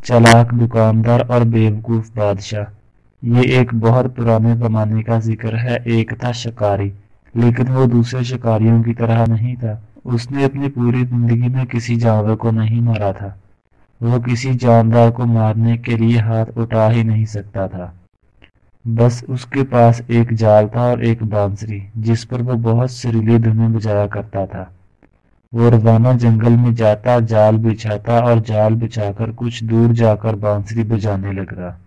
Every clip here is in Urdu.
चलाक दुकानदार और बेवकूफ बादशाह। ये एक बहुत पुराने जमाने का जिक्र है। एक था शिकारी, लेकिन वो दूसरे शिकारियों की तरह नहीं था। उसने अपनी पूरी जिंदगी में किसी जानवर को नहीं मारा था। वो किसी जानदार को मारने के लिए हाथ उठा ही नहीं सकता था। बस उसके पास एक जाल था और एक बांसुरी, जिस पर वो बहुत सुरीली धुनें बजाया करता था। वो रोजाना जंगल में जाता, जाल बिछाता और जाल बिछाकर कुछ दूर जाकर बांसुरी बजाने लगता।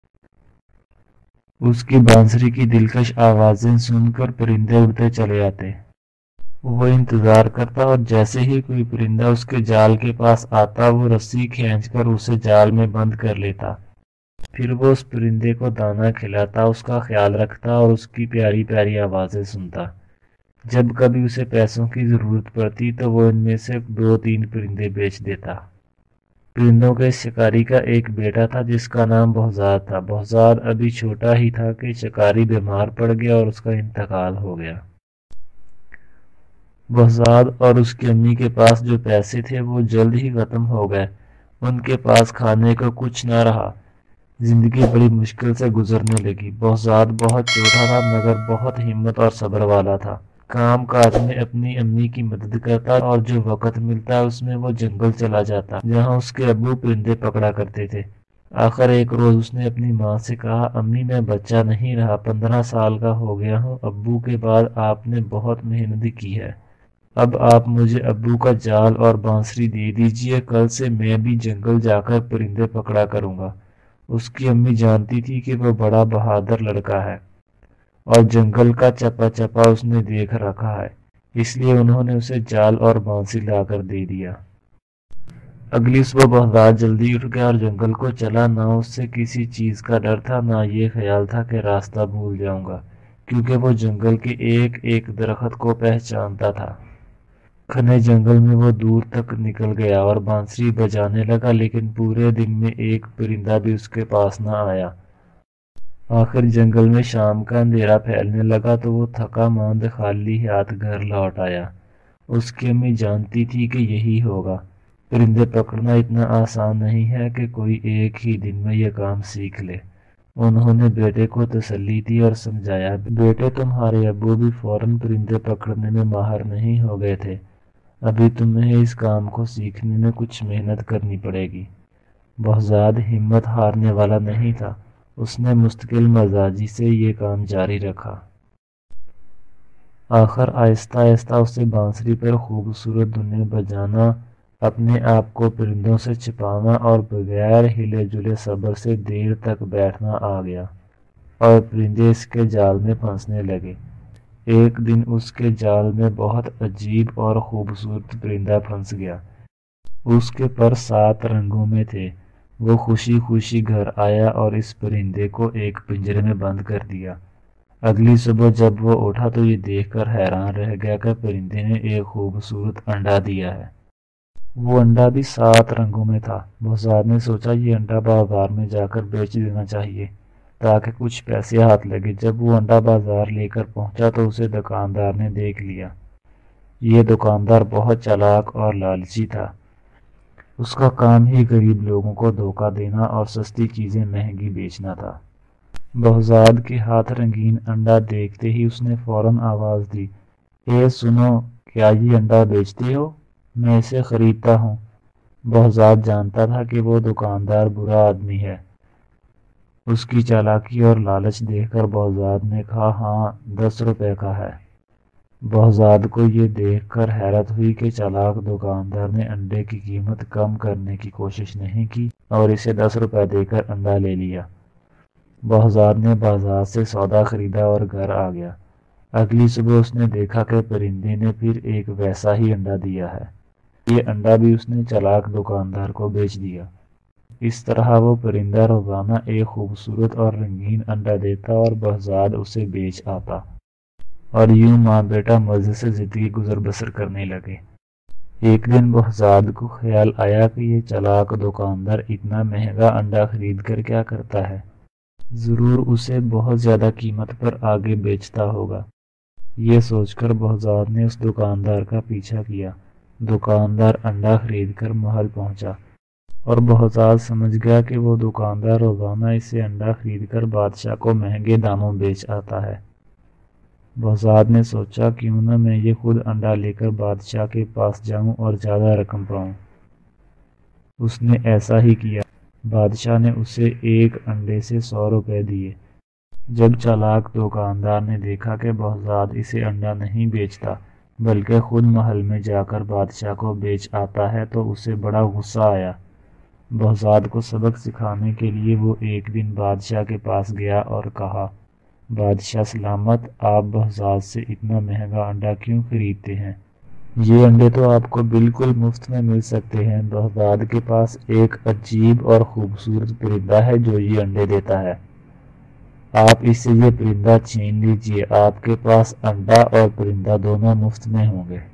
उसकी बांसुरी की दिलकश आवाजें सुनकर परिंदे उड़ते चले आते। वो इंतजार करता और जैसे ही कोई परिंदा उसके जाल के पास आता, वो रस्सी खींचकर उसे जाल में बंद कर लेता। फिर वो उस परिंदे को दाना खिलाता, उसका ख्याल रखता और उसकी प्यारी प्यारी आवाजें सुनता। जब कभी उसे पैसों की जरूरत पड़ती तो वो इनमें से 2-3 परिंदे बेच देता। परिंदों के शिकारी का एक बेटा था जिसका नाम बहजाद था। बहजाद अभी छोटा ही था कि शिकारी बीमार पड़ गया और उसका इंतकाल हो गया। बहजाद और उसकी अम्मी के पास जो पैसे थे वो जल्द ही खत्म हो गए। उनके पास खाने को कुछ न रहा। जिंदगी बड़ी मुश्किल से गुजरने लगी। बहजाद बहुत छोटा था मगर बहुत हिम्मत और सब्र वाला था। काम काज में अपनी अम्मी की मदद करता और जो वक्त मिलता उसमें वो जंगल चला जाता जहाँ उसके अब्बू परिंदे पकड़ा करते थे। आखिर एक रोज उसने अपनी माँ से कहा, अम्मी मैं बच्चा नहीं रहा, 15 साल का हो गया हूँ। अब्बू के बाद आपने बहुत मेहनत की है। अब आप मुझे अब्बू का जाल और बांसुरी दे दीजिए। कल से मैं भी जंगल जाकर परिंदे पकड़ा करूंगा। उसकी अम्मी जानती थी कि वो बड़ा बहादुर लड़का है और जंगल का चपा चपा उसने देख रखा है, इसलिए उन्होंने उसे जाल और बांसुरी लाकर दे दिया। अगली सुबह बहजाद जल्दी उठ गया और जंगल को चला। ना उससे किसी चीज का डर था, ना ये ख्याल था कि रास्ता भूल जाऊंगा, क्योंकि वो जंगल के एक एक दरख्त को पहचानता था। घने जंगल में वो दूर तक निकल गया और बांसुरी बजाने लगा, लेकिन पूरे दिन में एक परिंदा भी उसके पास न आया। आखिर जंगल में शाम का अंधेरा फैलने लगा तो वो थका मांद खाली हाथ घर लौट आया। उसकी अम्मी जानती थी कि यही होगा। परिंदे पकड़ना इतना आसान नहीं है कि कोई एक ही दिन में यह काम सीख ले। उन्होंने बेटे को तसल्ली दी और समझाया, बेटे तुम्हारे अब्बू भी फौरन परिंदे पकड़ने में माहिर नहीं हो गए थे। अभी तुम्हें इस काम को सीखने में कुछ मेहनत करनी पड़ेगी। बहजाद हिम्मत हारने वाला नहीं था। उसने मुस्तकिल मजाजी से ये काम जारी रखा। आखिर आहिस्ता आहिस्ता उसे बांसुरी पर खूबसूरत धुनें बजाना, अपने आप को परिंदों से छिपाना और बगैर हिले जुले सब्र से देर तक बैठना आ गया और परिंदे इसके जाल में फंसने लगे। एक दिन उसके जाल में बहुत अजीब और खूबसूरत परिंदा फंस गया। उसके पर 7 रंगों में थे। वो खुशी खुशी घर आया और इस परिंदे को एक पिंजरे में बंद कर दिया। अगली सुबह जब वो उठा तो ये देखकर हैरान रह गया कि परिंदे ने एक खूबसूरत अंडा दिया है। वो अंडा भी 7 रंगों में था। बहजाद ने सोचा ये अंडा बाजार में जाकर बेच देना चाहिए ताकि कुछ पैसे हाथ लगे। जब वो अंडा बाजार लेकर पहुंचा तो उसे दुकानदार ने देख लिया। ये दुकानदार बहुत चालाक और लालची था। उसका काम ही गरीब लोगों को धोखा देना और सस्ती चीजें महंगी बेचना था। बहजाद के हाथ रंगीन अंडा देखते ही उसने फौरन आवाज दी, ए सुनो, क्या ये अंडा बेचते हो? मैं इसे खरीदता हूँ। बहजाद जानता था कि वो दुकानदार बुरा आदमी है। उसकी चालाकी और लालच देखकर बहजाद ने कहा, हाँ 10 रुपए का है। बहजाद को ये देखकर हैरत हुई कि चालाक दुकानदार ने अंडे की कीमत कम करने की कोशिश नहीं की और इसे 10 रुपए देकर अंडा ले लिया। बहजाद ने बाजार से सौदा खरीदा और घर आ गया। अगली सुबह उसने देखा कि परिंदे ने फिर एक वैसा ही अंडा दिया है। ये अंडा भी उसने चालाक दुकानदार को बेच दिया। इस तरह वो परिंदा रोजाना एक खूबसूरत और रंगीन अंडा देता और बहजाद उसे बेच आता और यूं माँ बेटा मजे से जिंदगी गुजर बसर करने लगे। एक दिन बहजाद को ख्याल आया कि ये चालाक दुकानदार इतना महंगा अंडा खरीद कर क्या करता है, जरूर उसे बहुत ज्यादा कीमत पर आगे बेचता होगा। ये सोचकर बहजाद ने उस दुकानदार का पीछा किया। दुकानदार अंडा खरीद कर महल पहुंचा। اور بہزاد سمجھ گیا کہ وہ دکاندار روزانہ اسے انڈا خرید کر بادشاہ کو مہنگے داموں بیچ آتا ہے۔ بہزاد نے سوچا کیوں نہ میں یہ خود انڈا لے کر بادشاہ کے پاس جاؤں اور زیادہ رقم پاؤں۔ اس نے ایسا ہی کیا۔ بادشاہ نے اسے ایک انڈے سے 100 روپے دیے۔ جب چالاک دکاندار نے دیکھا کہ بہزاد اسے انڈا نہیں بیچتا بلکہ خود محل میں جا کر بادشاہ کو بیچ آتا ہے تو اسے بڑا غصہ آیا۔ بہزاد کو سبق سکھانے کے لیے وہ ایک دن بادشاہ کے پاس گیا اور کہا، بادشاہ سلامت، آپ بہزاد سے اتنا مہنگا انڈا کیوں خریدتے ہیں؟ یہ انڈے تو آپ کو بالکل مفت میں مل سکتے ہیں۔ بہزاد کے پاس ایک عجیب اور خوبصورت پرندہ ہے جو یہ انڈے دیتا ہے۔ آپ اس سے یہ پرندہ چھین لیجئے، آپ کے پاس انڈا اور پرندہ دونوں مفت میں ہوں گے۔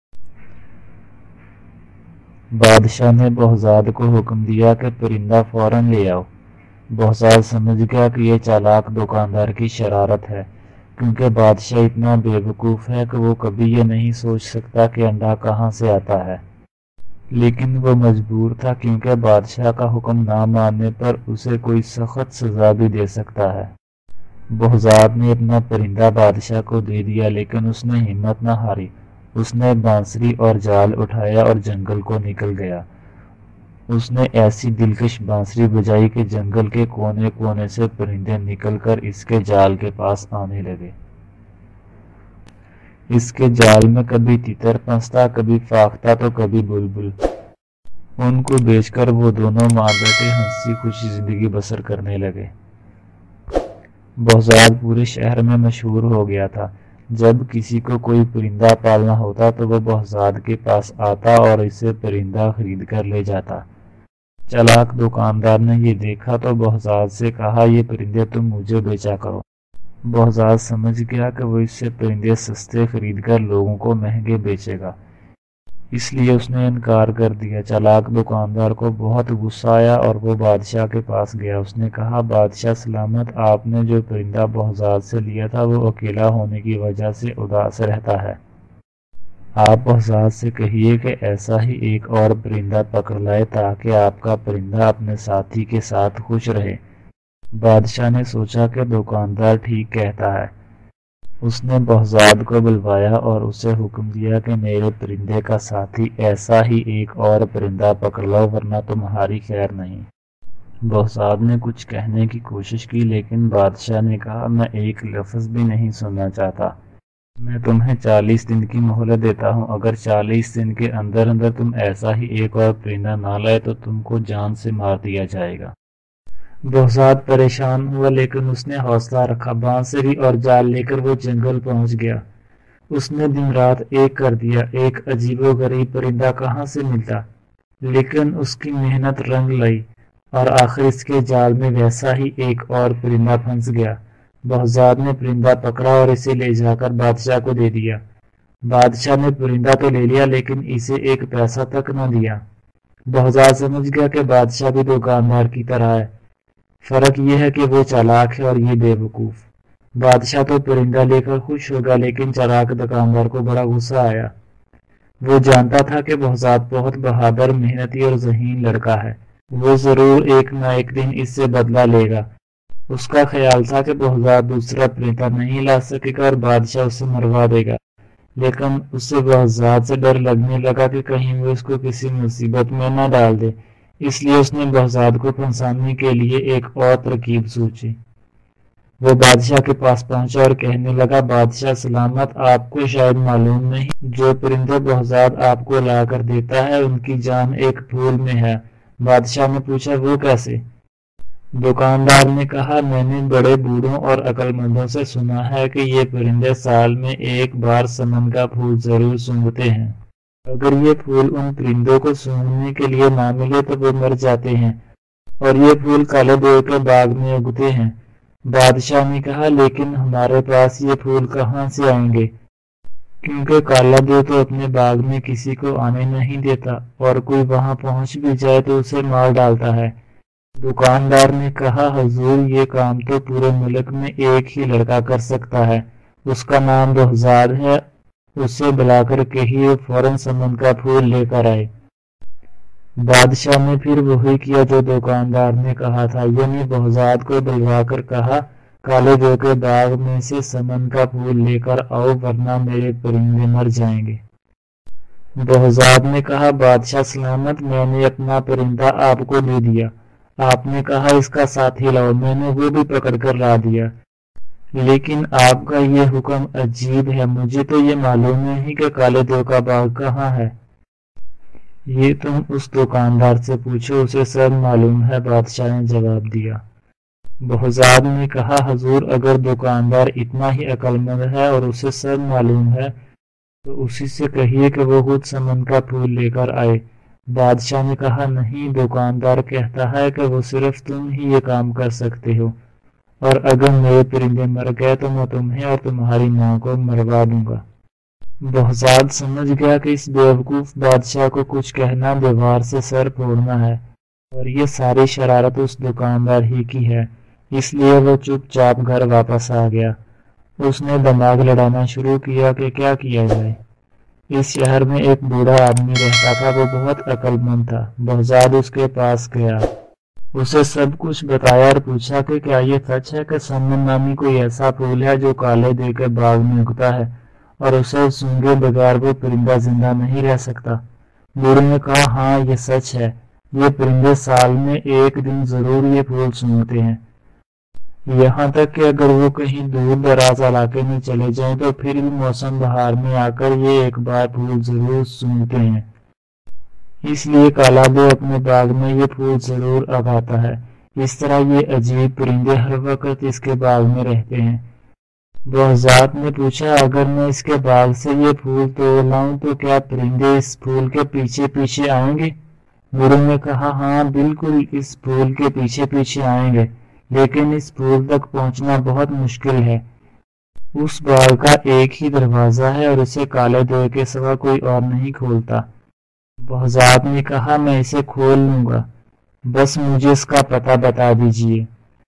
بادشاہ نے بہزاد کو حکم دیا کہ پرندہ فوراً لے آؤ۔ بہزاد سمجھ گیا کہ یہ چالاک دکاندار کی شرارت ہے، کیونکہ بادشاہ اتنا بے وقوف ہے کہ وہ کبھی یہ نہیں سوچ سکتا کہ انڈا کہاں سے آتا ہے۔ لیکن وہ مجبور تھا کیونکہ بادشاہ کا حکم نہ ماننے پر اسے کوئی سخت سزا بھی دے سکتا ہے۔ بہزاد نے اپنا پرندہ بادشاہ کو دے دیا لیکن اس نے ہمت نہ ہاری۔ اس نے بانسری اور جال اٹھایا اور جنگل کو نکل گیا۔ اس نے ایسی دلکش بانسری بجائی کہ جنگل کے کونے کونے سے پرندے نکل کر اس کے جال کے پاس آنے لگے۔ اس کے جال میں کبھی تتر پھنستا، کبھی فاختہ تو کبھی بلبل۔ ان کو بیچ کر وہ دونوں ماں بیٹے ہنسی خوشی زندگی بسر کرنے لگے۔ بہزاد پورے شہر میں مشہور ہو گیا تھا۔ جب کسی کو کوئی پرندہ پالنا ہوتا تو وہ بہزاد کے پاس آتا اور اسے پرندہ خرید کر لے جاتا۔ چالاک دکاندار نے یہ دیکھا تو بہزاد سے کہا، یہ پرندے تم مجھے بیچا کرو۔ بہزاد سمجھ گیا کہ وہ اس سے پرندے سستے خرید کر لوگوں کو مہنگے بیچے گا، اس لیے اس نے انکار کر دیا۔ چالاک دکاندار کو بہت غصہ آیا اور وہ بادشاہ کے پاس گیا۔ اس نے کہا، بادشاہ سلامت، آپ نے جو پرندہ بہزاد سے لیا تھا وہ اکیلا ہونے کی وجہ سے اداس رہتا ہے۔ آپ بہزاد سے کہیے کہ ایسا ہی ایک اور پرندہ پکڑ لائے تاکہ آپ کا پرندہ اپنے ساتھی کے ساتھ خوش رہے۔ بادشاہ نے سوچا کہ دکاندار ٹھیک کہتا ہے۔ اس نے بہزاد کو بلوایا اور اسے حکم دیا کہ میرے پرندے کا ساتھی ایسا ہی ایک اور پرندہ پکڑ لو ورنہ تمہاری خیر نہیں۔ بہزاد نے کچھ کہنے کی کوشش کی لیکن بادشاہ نے کہا، میں ایک لفظ بھی نہیں سننا چاہتا۔ میں تمہیں 40 دن کی مہلت دیتا ہوں۔ اگر 40 دن کے اندر اندر تم ایسا ہی ایک اور پرندہ نہ لائے تو تم کو جان سے مار دیا جائے گا۔ بہزاد پریشان ہوا لیکن اس نے حوصلہ رکھا۔ بانسری اور جال لے کر وہ جنگل پہنچ گیا۔ اس نے دن رات ایک کر دیا، ایک عجیب و غریب پرندہ کہاں سے ملتا، لیکن اس کی محنت رنگ لائی اور آخر اس کے جال میں ویسا ہی ایک اور پرندہ پھنس گیا۔ بہزاد نے پرندہ پکڑا اور اسے لے جا کر بادشاہ کو دے دیا۔ بادشاہ نے پرندہ تو لے لیا لیکن اسے ایک پیسہ تک نہ دیا۔ بہزاد سمجھ گیا کہ بادشاہ بھی دکاندار کی طرح ہے، فرق یہ ہے کہ وہ چالاک ہے اور یہ بے وقوف۔ بادشاہ تو پرندہ لے کر خوش ہوگا لیکن چالاک دکاندار کو بڑا غصہ آیا۔ وہ جانتا تھا کہ بہزاد بہت بہادر، محنتی اور ذہین لڑکا ہے۔ وہ ضرور ایک نہ ایک دن اس سے بدلہ لے گا۔ اس کا خیال تھا کہ بہزاد دوسرا پرندہ نہیں لا سکے گا اور بادشاہ اسے مروا دے گا، لیکن اسے بہزاد سے ڈر لگنے لگا کہ کہیں وہ اس کو کسی مصیبت میں نہ ڈال دے۔ اس لیے اس نے بہزاد کو پھنسانے کے لیے ایک اور ترکیب سوچی۔ وہ بادشاہ کے پاس پہنچا اور کہنے لگا، بادشاہ سلامت، آپ کو شاید معلوم نہیں، جو پرندے بہزاد آپ کو لا کر دیتا ہے ان کی جان ایک پھول میں ہے۔ بادشاہ نے پوچھا، وہ کیسے؟ دکاندار نے کہا، میں نے بڑے بوڑھوں اور عقل مندوں سے سنا ہے کہ یہ پرندے سال میں ایک بار سمن کا پھول ضرور سونگھتے ہیں۔ اگر یہ پھول ان پرندوں کو سونگھنے کے لیے نہ ملے تو وہ مر جاتے ہیں اور یہ پھول کالے دیو کے باغ میں اگتے ہیں۔ بادشاہ نے کہا، لیکن ہمارے پاس یہ پھول کہاں سے آئیں گے، کیونکہ کالا دیو تو اپنے باغ میں کسی کو آنے نہیں دیتا اور کوئی وہاں پہنچ بھی جائے تو اسے مار ڈالتا ہے۔ دکاندار نے کہا، حضور، یہ کام تو پورے ملک میں ایک ہی لڑکا کر سکتا ہے، اس کا نام بہزاد ہے، اسے بلا کر کہیے فوراً سمن کا پھول لے کر آئے۔ بادشاہ نے پھر وہی کیا جو دکاندار نے کہا تھا، یعنی بہزاد کو بلوا کر کہا، کالے دیو کے باغ میں سے سمن کا پھول لے کر آؤ ورنہ میرے پرندے مر جائیں گے۔ بہزاد نے کہا، بادشاہ سلامت، میں نے اپنا پرندہ آپ کو دے دیا۔ آپ نے کہا اس کا ساتھی لاؤ، میں نے وہ بھی پکڑ کر لا دیا، لیکن آپ کا یہ حکم عجیب ہے، مجھے تو یہ معلوم نہیں کہ کالے دیو کا باغ کہاں ہے۔ یہ تم اس دکاندار سے پوچھو، اسے سب معلوم ہے، بادشاہ نے جواب دیا۔ بہزاد نے کہا، حضور اگر دکاندار اتنا ہی عقل مند ہے اور اسے سب معلوم ہے تو اسی سے کہیے کہ وہ خود سمن کا پھول لے کر آئے۔ بادشاہ نے کہا، نہیں، دکاندار کہتا ہے کہ وہ صرف تم ہی یہ کام کر سکتے ہو، اور اگر میرے پرندے مر گئے تو میں تمہیں اور تمہاری ماں کو مروا دوں گا۔ بہزاد سمجھ گیا کہ اس بیوقوف بادشاہ کو کچھ کہنا دیوار سے سر پھوڑنا ہے، اور یہ ساری شرارت اس دکاندار ہی کی ہے، اس لیے وہ چپ چاپ گھر واپس آ گیا۔ اس نے دماغ لڑانا شروع کیا کہ کیا کیا جائے۔ اس شہر میں ایک بوڑھا آدمی رہتا تھا، وہ بہت عقل مند تھا۔ بہزاد اس کے پاس گیا، اسے سب کچھ بتایا اور پوچھا کہ کیا یہ سچ ہے کہ سمن نامی کوئی ایسا پھول ہے جو کالے دیو کے باغ میں اگتا ہے اور اسے سونگھے بغیر وہ پرندہ زندہ نہیں رہ سکتا۔ بوڑھے نے کہا، ہاں یہ سچ ہے، یہ پرندے سال میں ایک دن ضرور یہ پھول سونگھتے ہیں، یہاں تک کہ اگر وہ کہیں دور دراز علاقے میں چلے جائیں تو پھر بھی موسم بہار میں آ کر یہ ایک بار پھول ضرور سونگھتے ہیں، اس لیے کالا دیو اپنے باغ میں یہ پھول ضرور اگاتا ہے۔ اس طرح یہ عجیب پرندے ہر وقت اس کے باغ میں رہتے ہیں۔ بہزاد نے پوچھا، اگر میں اس کے باغ سے یہ پھول توڑ لاؤں تو کیا پرندے اس پھول کے پیچھے پیچھے آئیں گے؟ بوڑھے نے کہا، ہاں بالکل، اس پھول کے پیچھے پیچھے آئیں گے، لیکن اس پھول تک پہنچنا بہت مشکل ہے۔ اس باغ کا ایک ہی دروازہ ہے اور اسے کالے دیو کے سوا کوئی اور نہیں کھولتا۔ بہزاد نے کہا، میں اسے کھول لوں گا، بس مجھے اس کا پتہ بتا دیجیے۔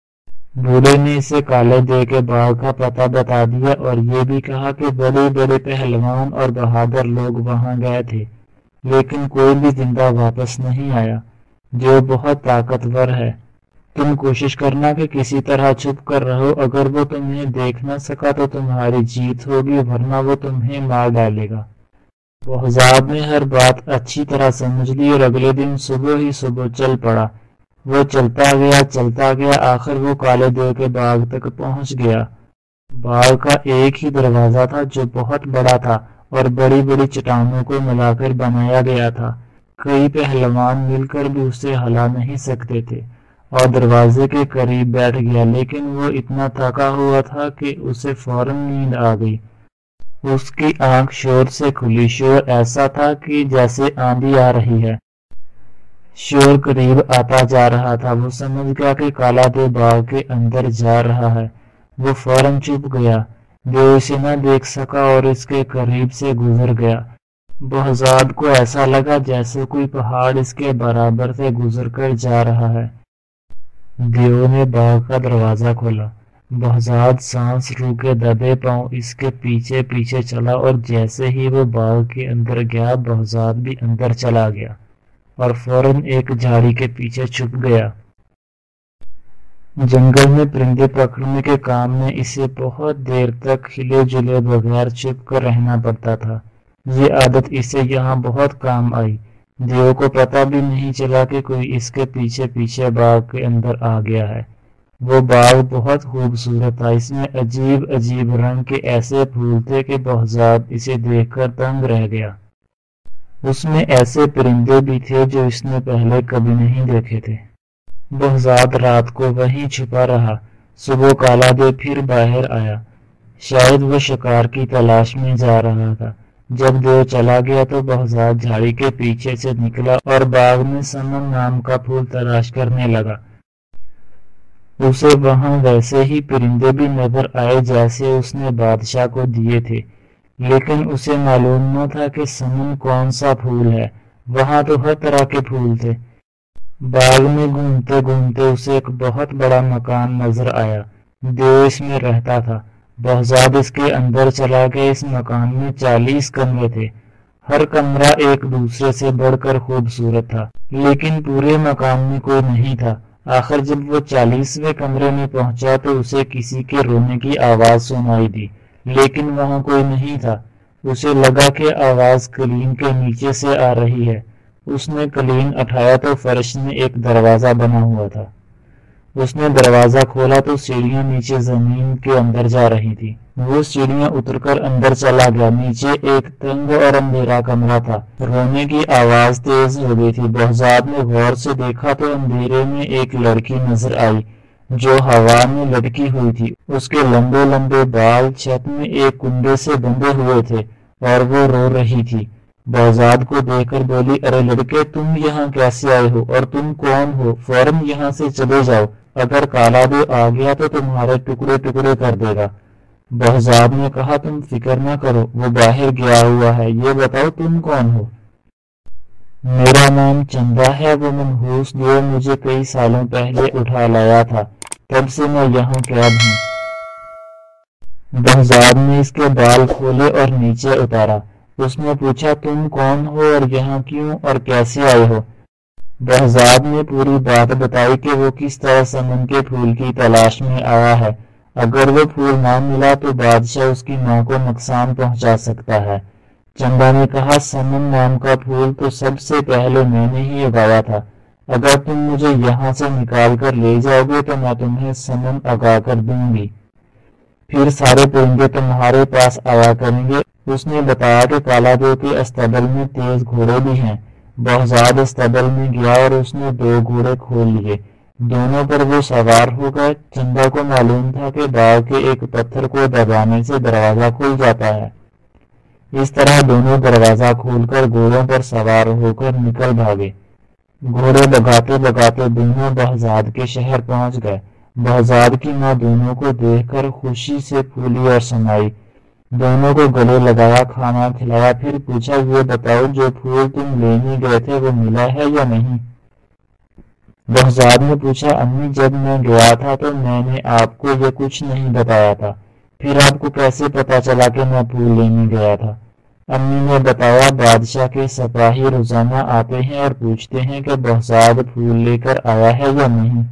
بوڑھے نے اسے کالے دیو کے باغ کا پتہ بتا دیا اور یہ بھی کہا کہ بڑے بڑے پہلوان اور بہادر لوگ وہاں گئے تھے، لیکن کوئی بھی زندہ واپس نہیں آیا، جو بہت طاقتور ہے۔ تم کوشش کرنا کہ کسی طرح چھپ کر رہو، اگر وہ تمہیں دیکھ نہ سکا تو تمہاری جیت ہوگی، ورنہ وہ تمہیں مار ڈالے گا۔ بہزاد نے ہر بات اچھی طرح سمجھ لی اور اگلے دن صبح ہی صبح چل پڑا۔ وہ چلتا گیا، آخر وہ کالے دیو کے باغ تک پہنچ گیا۔ باغ کا ایک ہی دروازہ تھا جو بہت بڑا تھا اور بڑی بڑی چٹانوں کو ملا کر بنایا گیا تھا۔ کئی پہلوان مل کر بھی اسے ہلا نہیں سکتے تھے، اور دروازے کے قریب بیٹھ گیا، لیکن وہ اتنا تھکا ہوا تھا کہ اسے فوراً نیند آ گئی۔ اس کی آنکھ شور سے کھلی، شور ایسا تھا کہ جیسے آندھی آ رہی ہے۔ شور قریب آتا جا رہا تھا، وہ سمجھ گیا کہ کالا دیو باغ کے اندر جا رہا ہے۔ وہ فوراً چھپ گیا، دیو اسے نہ دیکھ سکا اور اس کے قریب سے گزر گیا۔ بہزاد کو ایسا لگا جیسے کوئی پہاڑ اس کے برابر سے گزر کر جا رہا ہے۔ دیو نے باغ کا دروازہ کھولا۔ بہزاد سانس روکے دبے پاؤں اس کے پیچھے پیچھے چلا اور جیسے ہی وہ باغ کے اندر گیا، بہزاد بھی اندر چلا گیا اور فوراً ایک جھاڑی کے پیچھے چھپ گیا۔ جنگل میں پرندے پکڑنے کے کام میں اسے بہت دیر تک ہلے جلے بغیر چھپ کر رہنا پڑتا تھا۔ یہ عادت اسے یہاں بہت کام آئی۔ دیو کو پتہ بھی نہیں چلا کہ کوئی اس کے پیچھے پیچھے باغ کے اندر آ گیا ہے۔ وہ باغ بہت خوبصورت تھا، اس میں عجیب عجیب رنگ کے ایسے پھول تھے کہ بہزاد اسے دیکھ کر دنگ رہ گیا۔ اس میں ایسے پرندے بھی تھے جو اس نے پہلے کبھی نہیں دیکھے تھے۔ بہزاد رات کو وہیں چھپا رہا۔ صبح کالا دیو پھر باہر آیا، شاید وہ شکار کی تلاش میں جا رہا تھا۔ جب دیو چلا گیا تو بہزاد جھاڑی کے پیچھے سے نکلا اور باغ میں سمن نام کا پھول تلاش کرنے لگا۔ اسے وہاں ویسے ہی پرندے بھی نظر آئے جیسے اس نے بادشاہ کو دیے تھے، لیکن اسے معلوم نہ تھا کہ سمن کون سا پھول ہے۔ وہاں تو ہر طرح کے پھول تھے۔ باغ میں گھومتے گھومتے اسے ایک بہت بڑا مکان نظر آیا۔ دیو اس میں رہتا تھا۔ بہزاد اس کے اندر چلا گیا۔ اس مکان میں 40 کمرے تھے ہر کمرہ ایک دوسرے سے بڑھ کر خوبصورت تھا، لیکن پورے مکان میں کوئی نہیں تھا۔ آخر جب وہ 40ویں کمرے میں پہنچا تو اسے کسی کے رونے کی آواز سنائی دی، لیکن وہاں کوئی نہیں تھا۔ اسے لگا کہ آواز قالین کے نیچے سے آ رہی ہے۔ اس نے قالین اٹھایا تو فرش میں ایک دروازہ بنا ہوا تھا۔ اس نے دروازہ کھولا تو سیڑھیاں نیچے زمین کے اندر جا رہی تھی۔ وہ سیڑھیاں اتر کر اندر چلا گیا۔ نیچے ایک تنگ اور اندھیرا کمرہ تھا۔ رونے کی آواز تیز ہو گئی تھی۔ بہزاد نے غور سے دیکھا تو اندھیرے میں ایک لڑکی نظر آئی جو ہوا میں لٹکی ہوئی تھی۔ اس کے لمبے لمبے بال چھت میں ایک کنڈے سے بندھے ہوئے تھے اور وہ رو رہی تھی۔ بہزاد کو دیکھ کر بولی، ارے لڑکے، تم یہاں کیسے آئے ہو اور تم کون ہو؟ فوراً یہاں سے چلے جاؤ، اگر کالا دو آ گیا تو تمہارے ٹکڑے ٹکڑے کر دے گا۔ بہزاد نے کہا، تم فکر نہ کرو، وہ باہر گیا ہوا ہے۔ یہ بتاؤ تم کون ہو؟ میرا نام چندا ہے، وہ منحوس جو مجھے کئی سالوں پہلے اٹھا لایا تھا، تب سے میں یہاں قید ہوں۔ بہزاد نے اس کے بال کھولے اور نیچے اتارا۔ اس نے پوچھا، تم کون ہو اور یہاں کیوں اور کیسے آئے ہو؟ بہزاد نے پوری بات بتائی کہ وہ کس طرح سمن کے پھول کی تلاش میں آیا ہے۔ اگر وہ پھول نہ ملا تو بادشاہ اس کی ماں کو نقصان پہنچا سکتا ہے۔ چندا نے کہا، سمن نام کا پھول تو سب سے پہلے میں نے ہی اگایا تھا۔ اگر تم مجھے یہاں سے نکال کر لے جاؤ گے تو میں تمہیں سمن اگا کر دوں گی، پھر سارے پرندے تمہارے پاس آیا کریں گے۔ اس نے بتایا کہ کالا دیو کے استبل میں تیز گھوڑے بھی ہیں۔ بہزاد استبل میں گیا اور اس نے 2 گھوڑے کھول لیے۔ دونوں پر وہ سوار ہو گئے۔ چندا کو معلوم تھا کہ باغ کے ایک پتھر کو دبانے سے دروازہ کھل جاتا ہے۔ اس طرح دونوں دروازہ کھول کر گھوڑوں پر سوار ہو کر نکل بھاگے۔ گھوڑے بگاتے بگاتے دونوں بہزاد کے شہر پہنچ گئے۔ بہزاد کی ماں دونوں کو دیکھ کر خوشی سے پھولی اور سمائی۔ دونوں کو گلے لگایا، کھانا کھلایا، پھر پوچھا، یہ بتاؤ جو پھول تم لینے گئے تھے وہ ملا ہے یا نہیں؟ بہزاد نے پوچھا، امی جب میں گیا تھا تو میں نے آپ کو یہ کچھ نہیں بتایا تھا، پھر آپ کو کیسے پتا چلا کہ میں پھول لینے گیا تھا؟ امی نے بتایا، بادشاہ کے سپاہی روزانہ آتے ہیں اور پوچھتے ہیں کہ بہزاد پھول لے کر آیا ہے یا نہیں۔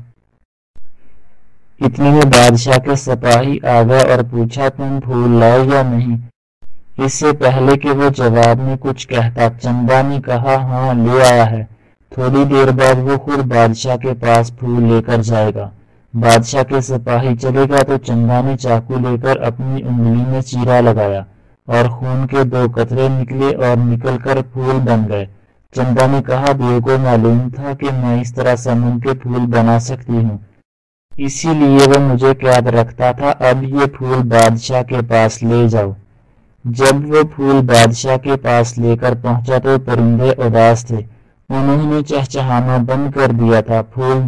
اتنے میں بادشاہ کے سپاہی آ گئے اور پوچھا، تم پھول لائے یا نہیں؟ اس سے پہلے کہ وہ جواب میں کچھ کہتا، چندا نے کہا، ہاں لے آیا ہے۔ تھوڑی دیر بعد وہ خود بادشاہ کے پاس پھول لے کر جائے گا۔ بادشاہ کے سپاہی چلے گا تو چندا نے چاقو لے کر اپنی انگلی میں چیرا لگایا اور خون کے 2 قطرے نکلے اور نکل کر پھول بن گئے۔ چندا نے کہا، دیو کو معلوم تھا کہ میں اس طرح سمن کے پھول بنا سکتی ہوں، اسی لیے وہ مجھے قید رکھتا تھا۔ اب یہ پھول بادشاہ کے پاس لے جاؤ۔ جب وہ پھول بادشاہ کے پاس لے کر پہنچا تو پرندے اداس تھے، انہوں نے چہچہانا بند کر دیا تھا۔ پھول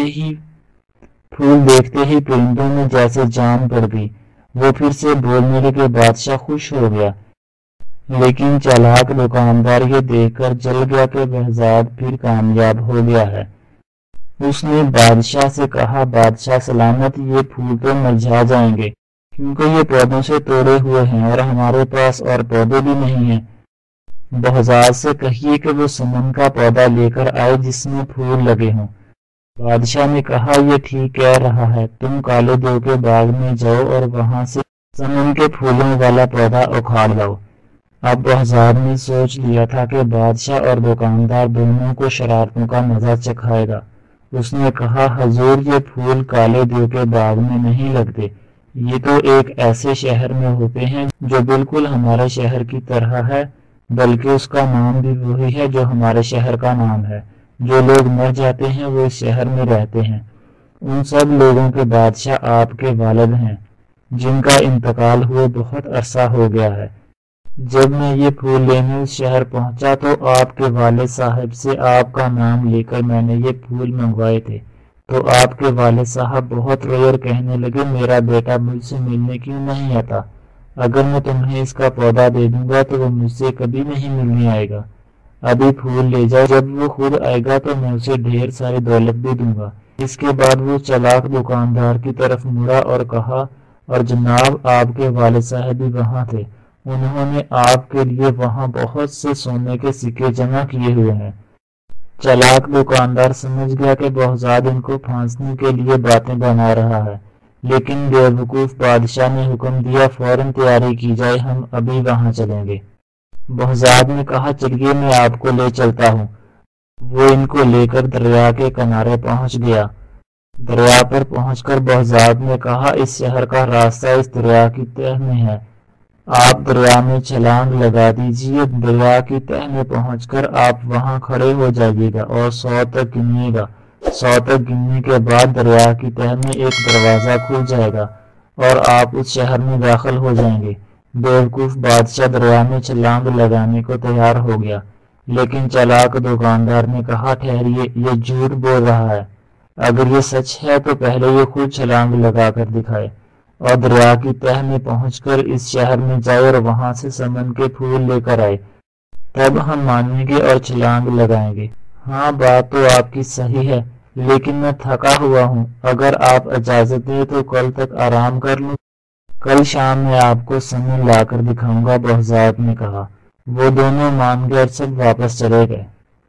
دیکھتے ہی پرندوں میں جیسے جان پڑ گئی، وہ پھر سے بولنے لگے۔ بادشاہ خوش ہو گیا، لیکن چالاک دکاندار یہ دیکھ کر جل گیا کہ بہزاد پھر کامیاب ہو گیا ہے۔ اس نے بادشاہ سے کہا، بادشاہ سلامت، یہ پھول تو مرجھا جائیں گے کیونکہ یہ پودوں سے توڑے ہوئے ہیں اور ہمارے پاس اور پودے بھی نہیں ہیں۔ بہزاد سے کہیے کہ وہ سمن کا پودا لے کر آئے جس میں پھول لگے ہوں۔ بادشاہ نے کہا، یہ ٹھیک کہہ رہا ہے، تم کالے دیو کے باغ میں جاؤ اور وہاں سے سمن کے پھولوں والا پودا اکھاڑ لاؤ۔ اب بہزاد نے سوچ لیا تھا کہ بادشاہ اور دکاندار دونوں کو شرارتوں کا مزہ چکھائے گا۔ اس نے کہا، حضور، یہ پھول کالے دیو کے باغ میں نہیں لگتے، یہ تو ایک ایسے شہر میں ہوتے ہیں جو بالکل ہمارے شہر کی طرح ہے، بلکہ اس کا نام بھی وہی ہے جو ہمارے شہر کا نام ہے۔ جو لوگ مر جاتے ہیں وہ اس شہر میں رہتے ہیں۔ ان سب لوگوں کے بادشاہ آپ کے والد ہیں جن کا انتقال ہوئے بہت عرصہ ہو گیا ہے۔ جب میں یہ پھول لینے اس شہر پہنچا تو آپ کے والد صاحب سے آپ کا نام لے کر میں نے یہ پھول منگوائے تھے، تو آپ کے والد صاحب بہت روئے اور کہنے لگے، میرا بیٹا مجھ سے ملنے کیوں نہیں آتا؟ اگر میں تمہیں اس کا پودا دے دوں گا تو وہ مجھ سے کبھی نہیں ملنے آئے گا۔ ابھی پھول لے جاؤ، جب وہ خود آئے گا تو میں اسے ڈھیر ساری دولت بھی دوں گا۔ اس کے بعد وہ چالاک دکاندار کی طرف مڑا اور کہا، اور جناب، آپ کے والد صاحب بھی وہاں تھے، انہوں نے آپ کے لیے وہاں بہت سے سونے کے سکے جمع کیے ہوئے ہیں۔ چلاک دکاندار سمجھ گیا کہ بہزاد ان کو پھانسنے کے لیے باتیں بنا رہا ہے، لیکن بیوقوف بادشاہ نے حکم دیا فوراً تیاری کی جائے، ہم ابھی وہاں چلیں گے۔ بہزاد نے کہا چلیے میں آپ کو لے چلتا ہوں۔ وہ ان کو لے کر دریا کے کنارے پہنچ گیا۔ دریا پر پہنچ کر بہزاد نے کہا اس شہر کا راستہ اس دریا کی تہہ میں ہے، آپ دریا میں چھلانگ لگا دیجیے، دریا کی تہہ میں پہنچ کر آپ وہاں کھڑے ہو جائیے گا اور 100 تک گنیے گا۔ 100 تک گننے کے بعد دریا کی تہہ میں ایک دروازہ کھل جائے گا اور آپ اس شہر میں داخل ہو جائیں گے۔ بیوقوف بادشاہ دریا میں چھلانگ لگانے کو تیار ہو گیا، لیکن چلاک دکاندار نے کہا ٹھہریے، یہ جھوٹ بول رہا ہے، اگر یہ سچ ہے تو پہلے یہ خود چھلانگ لگا کر دکھائے اور دریا کی تہہ میں پہنچ کر اس شہر میں جائے اور وہاں سے سمن کے پھول لے کر آئے، تب ہم مانیں گے اور چھلانگ لگائیں گے۔ ہاں بات تو آپ کی صحیح ہے، لیکن میں تھکا ہوا ہوں، اگر آپ اجازت دیں تو کل تک آرام کر لوں۔ کل شام میں آپ کو سمن لا کر دکھاؤں گا، بہزاد نے کہا۔ وہ دونوں مان گئے اور سب واپس چلے گئے۔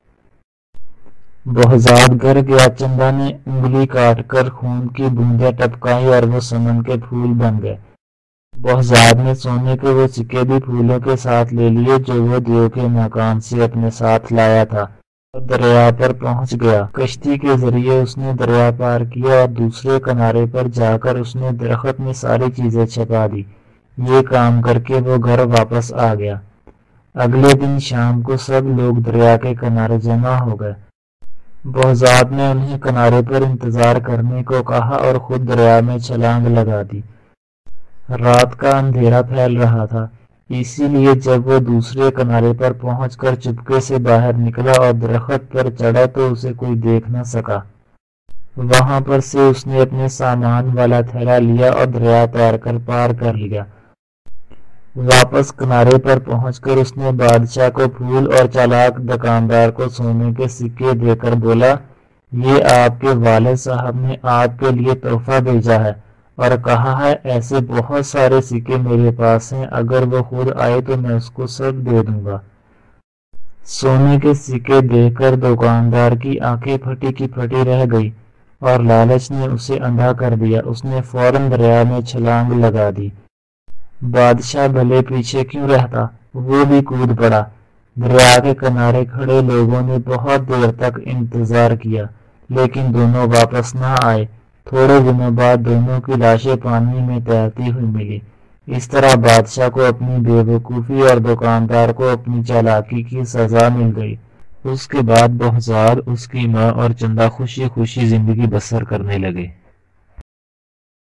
بہزاد گھر گیا، چندا نے انگلی کاٹ کر خون کی بوندیں ٹپکائی اور وہ سمن کے پھول بن گئے۔ بہزاد نے سونے کے وہ سکے بھی پھولوں کے ساتھ لے لیے جو وہ دیو کے مکان سے اپنے ساتھ لایا تھا اور دریا پر پہنچ گیا۔ کشتی کے ذریعے اس نے دریا پار کیا اور دوسرے کنارے پر جا کر اس نے درخت میں ساری چیزیں چھپا دی۔ یہ کام کر کے وہ گھر واپس آ گیا۔ اگلے دن شام کو سب لوگ دریا کے کنارے جمع ہو گئے۔ بہزاد نے انہیں کنارے پر انتظار کرنے کو کہا اور خود دریا میں چھلانگ لگا دی۔ رات کا اندھیرا پھیل رہا تھا، اسی لیے جب وہ دوسرے کنارے پر پہنچ کر چپکے سے باہر نکلا اور درخت پر چڑھا تو اسے کوئی دیکھ نہ سکا۔ وہاں پر سے اس نے اپنے سامان والا تھیلا لیا اور دریا تیر کر پار کر لیا۔ واپس کنارے پر پہنچ کر اس نے بادشاہ کو پھول اور چالاک دکاندار کو سونے کے سکے دے کر بولا یہ آپ کے والد صاحب نے آپ کے لیے تحفہ بھیجا ہے اور کہا ہے ایسے بہت سارے سکے میرے پاس ہیں، اگر وہ خود آئے تو میں اس کو سب دے دوں گا۔ سونے کے سکے دیکھ کر دکاندار کی آنکھیں پھٹی کی پھٹی رہ گئی اور لالچ نے اسے اندھا کر دیا۔ اس نے فوراً دریا میں چھلانگ لگا دی۔ بادشاہ بھلے پیچھے کیوں رہتا، وہ بھی کود پڑا۔ دریا کے کنارے کھڑے لوگوں نے بہت دیر تک انتظار کیا، لیکن دونوں واپس نہ آئے۔ تھوڑے دنوں بعد دونوں کی لاشیں پانی میں تیرتی ہوئی ملی۔ اس طرح بادشاہ کو اپنی بے وقوفی اور دکاندار کو اپنی چالاکی کی سزا مل گئی۔ اس کے بعد بہزاد، اس کی ماں اور چندا خوشی خوشی زندگی بسر کرنے لگے۔